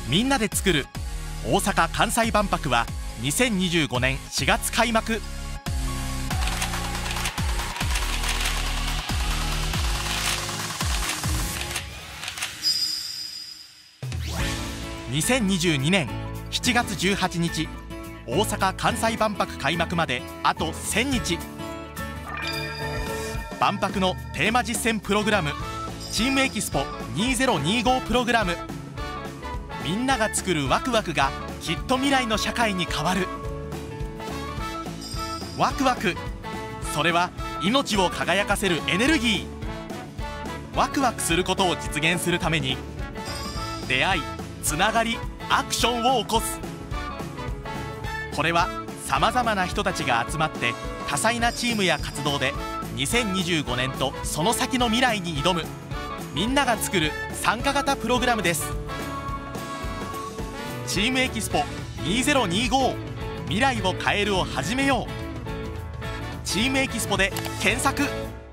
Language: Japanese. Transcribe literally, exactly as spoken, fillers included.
みんなで作る大阪・関西万博はにせんにじゅうごねんしがつ開幕。にせんにじゅうにねんしちがつじゅうはちにち、大阪・関西万博開幕まであとせんにち。万博のテーマ実践プログラム、チームエキスポにせんにじゅうごプログラム。みんなが作るワクワクがきっと未来の社会に変わる。ワクワク、それは命を輝かせるエネルギー。ワクワクすることを実現するために、出会い、つながり、アクションを起こす。これはさまざまな人たちが集まって多彩なチームや活動でにせんにじゅうごねんとその先の未来に挑むみんなが作る参加型プログラムです。チームエキスポにせんにじゅうご、未来を変えるを始めよう。チームエキスポで検索。